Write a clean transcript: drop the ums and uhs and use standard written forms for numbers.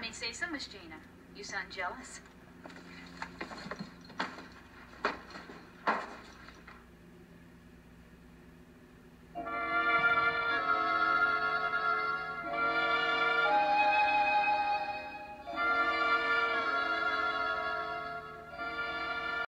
I may say so, Miss Gina. You sound jealous.